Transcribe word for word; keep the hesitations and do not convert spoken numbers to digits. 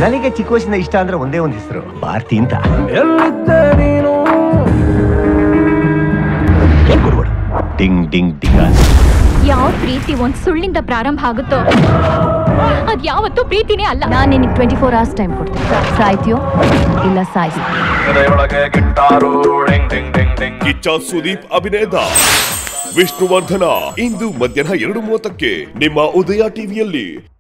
ನನಗೆ ಚಿಕ್ಕ ವಯಸ್ಸಿನ ಇಷ್ಟ ಅಂದ್ರೆ ಒಂದೇ ಒಂದು ಹೆಸರು, ಭಾರತಿ ಅಂತ. ಕೊಡ್ಬೇಡ. ಡಿಂಗ್ ಡಿಂಗ್ ಡಿಂಗ. ಯಾವ ಪ್ರೀತಿ ಒಂದ್ ಸುಳ್ಳಿಂದ ಪ್ರಾರಂಭ ಆಗುತ್ತೋ ಅದ್ ಯಾವತ್ತೂ ಪ್ರೀತಿನೇ ಅಲ್ಲ. ನಾನು ನಿನಗೆ ಟ್ವೆಂಟಿ ಫೋರ್ ಅವರ್ಸ್ ಟೈಮ್ ಕೊಡ್ತೀನಿ. ಸಾಯ್ತೀಯೋ ಇಲ್ಲ ಸಾಯಿಸಿ. ಕಿಚ್ಚ ಸುದೀಪ್ ಅಭಿನಯದ ವಿಷ್ಣುವರ್ಧನ ಇಂದು ಮಧ್ಯಾಹ್ನ ಎರಡು ಮೂವತ್ತಕ್ಕೆ ನಿಮ್ಮ ಉದಯ ಟಿವಿಯಲ್ಲಿ.